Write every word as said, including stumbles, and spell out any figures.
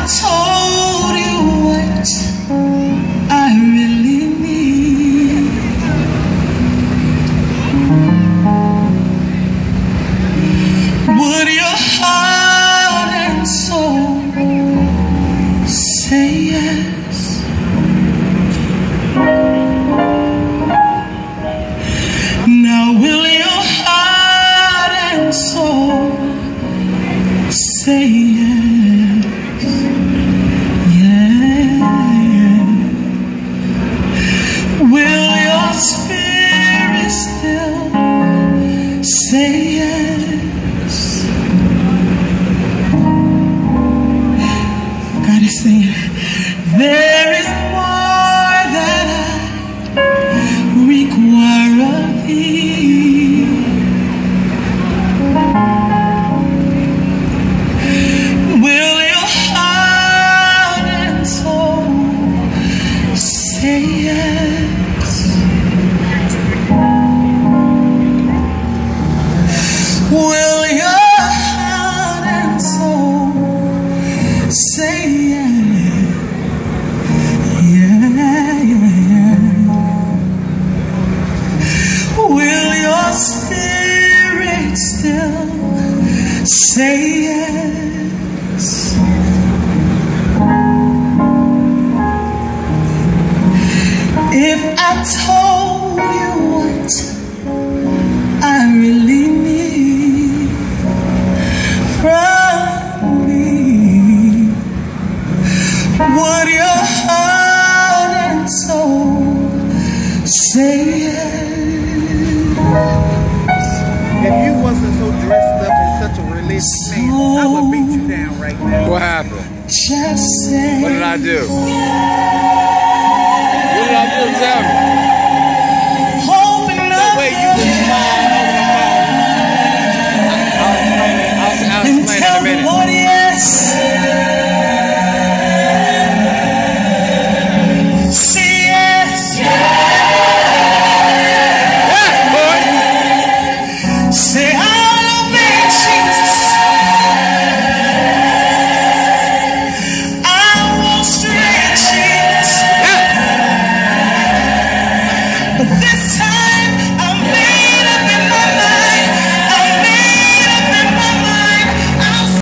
told you what I really need, would your heart and soul say yes? Now will your heart and soul say yes? Say yes. God is saying, there is more that I require of thee. Will your heart and soul say yes? Will your heart and soul say yeah, yeah, yeah? Will your spirit still say yes? If I told you what I really need from me, would your heart and soul say yes? If you wasn't so dressed up in such a religious so man, I would beat you down right now. What happened? Just say what did I do? What did I do? Tell me.